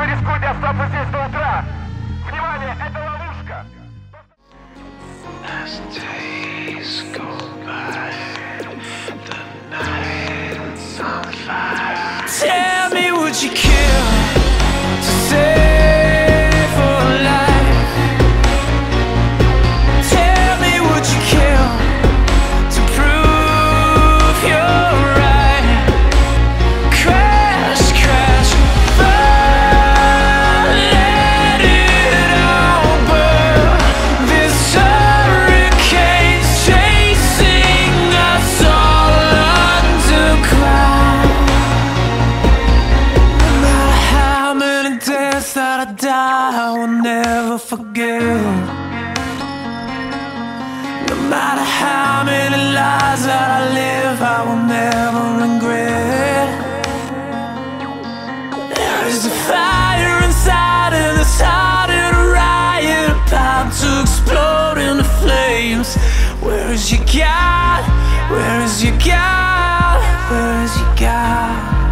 Вы рискуете остаться здесь до утра. Внимание, это ловушка. As days go by, the night's on fire. Tell me, would you kill to save for life? Tell me, would you kill to prove you're right? Crash, crash, fall, let it all burn. This hurricane's chasing us all underground. No matter how many days that I die, I will never forget. No matter how many lies that I live, I will never regret. There is a fire inside and it's starting a riot, about to explode into flames. Where is your God? Where is your God? Where is your God?